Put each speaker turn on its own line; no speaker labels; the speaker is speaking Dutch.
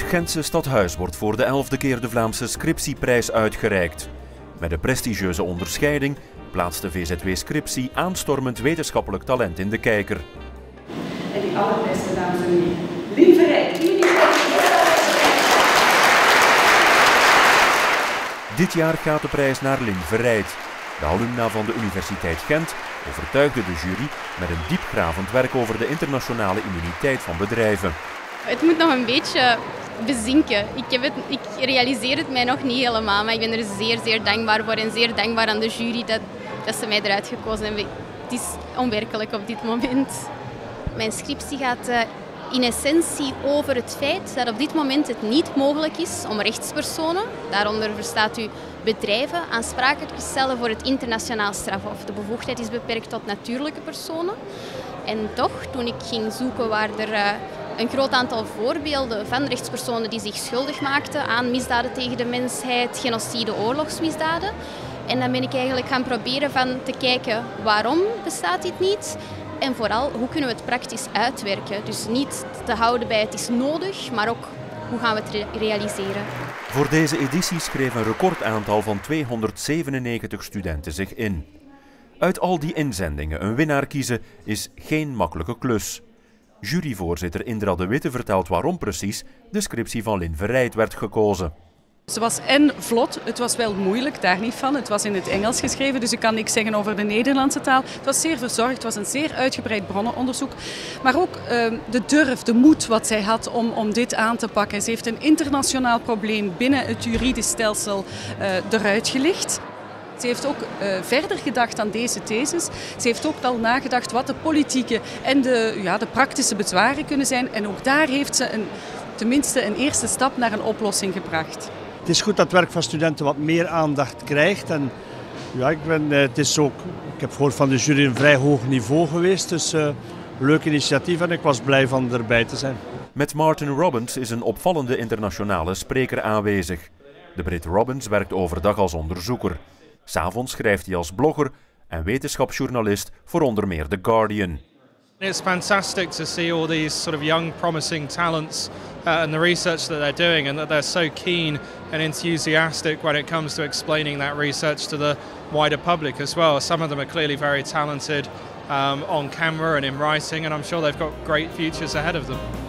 Gentse stadhuis wordt voor de 11e keer de Vlaamse Scriptieprijs uitgereikt. Met een prestigieuze onderscheiding plaatst de VZW Scriptie aanstormend wetenschappelijk talent in de kijker.
En die allerbeste, dames en heren, Lien Verrijd.
Dit jaar gaat de prijs naar Lien Verrijd. De alumna van de Universiteit Gent overtuigde de jury met een diepgravend werk over de internationale immuniteit van bedrijven.
Het moet nog een beetje bezinken. Ik realiseer het mij nog niet helemaal, maar ik ben er zeer dankbaar voor en zeer dankbaar aan de jury dat ze mij eruit gekozen hebben. Het is onwerkelijk op dit moment. Mijn scriptie gaat in essentie over het feit dat op dit moment het niet mogelijk is om rechtspersonen, daaronder verstaat u bedrijven, aansprakelijk te stellen voor het internationaal strafhof. De bevoegdheid is beperkt tot natuurlijke personen. En toch, toen ik ging zoeken waar er een groot aantal voorbeelden van rechtspersonen die zich schuldig maakten aan misdaden tegen de mensheid, genocide, oorlogsmisdaden. En dan ben ik eigenlijk gaan proberen te kijken waarom bestaat dit niet en vooral hoe kunnen we het praktisch uitwerken. Dus niet te houden bij het is nodig, maar ook hoe gaan we het realiseren.
Voor deze editie schreef een recordaantal van 297 studenten zich in. Uit al die inzendingen een winnaar kiezen is geen makkelijke klus. Juryvoorzitter Indra de Witte vertelt waarom precies de scriptie van Lien Verrijd werd gekozen.
Ze was vlot, het was wel moeilijk, daar niet van. Het was in het Engels geschreven, dus ik kan niks zeggen over de Nederlandse taal. Het was zeer verzorgd, het was een zeer uitgebreid bronnenonderzoek. Maar ook de durf, de moed wat zij had om dit aan te pakken. Ze heeft een internationaal probleem binnen het juridisch stelsel eruit gelicht. Ze heeft ook verder gedacht aan deze thesis. Ze heeft ook al nagedacht wat de politieke en de praktische bezwaren kunnen zijn. En ook daar heeft ze tenminste een eerste stap naar een oplossing gebracht.
Het is goed dat het werk van studenten wat meer aandacht krijgt. En ja, ik heb gehoord van de jury een vrij hoog niveau geweest. Dus leuk initiatief en ik was blij van erbij te zijn.
Met Martin Robbins is een opvallende internationale spreker aanwezig. De Brit Robbins werkt overdag als onderzoeker. 'S Avonds schrijft hij als blogger en wetenschapsjournalist voor onder meer The Guardian.
It's fantastic to see all these sort of young, promising talents and the research that they're doing, and that they're so keen and enthusiastic when it comes to explaining that research to the wider public as well. Some of them are clearly very talented on camera and in writing, and I'm sure they've got great futures ahead of them.